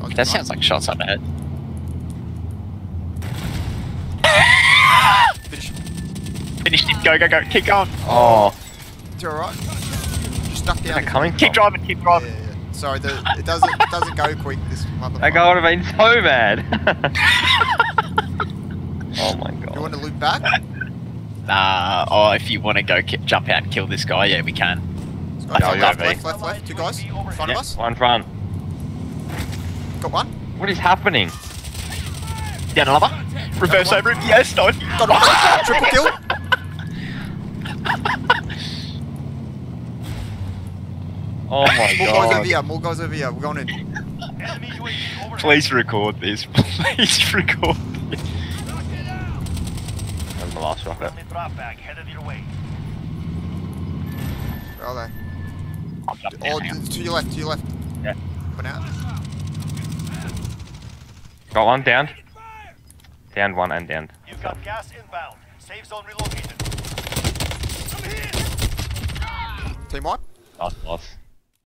That sounds like shots up ahead. Finish. Finished it. Go, go, go. Keep going. Oh. It's alright. Just duck down. Where's that coming Keep from? driving. Keep driving. Yeah. Sorry, it doesn't go quick. This motherfucker. That guy would have been so bad. Oh my god. You want to loop back? Oh, if you want to go jump out and kill this guy, yeah, we can. Left, Oh, left, yeah, left. Two guys in front of us. One front. Got one. What is happening? Down another. Reverse over him. Yes, no. Got one. Triple kill. Oh my More guys over god. here. More guys over here. We're going in. Please record this. Please record this. That was my last rocket. Where are they? I'll jump down Oh, now. to your left. To your left. Yeah. Coming out. Got one down. Down one and down. You've got gas inbound. Safe zone relocated. Team wipe. Last loss.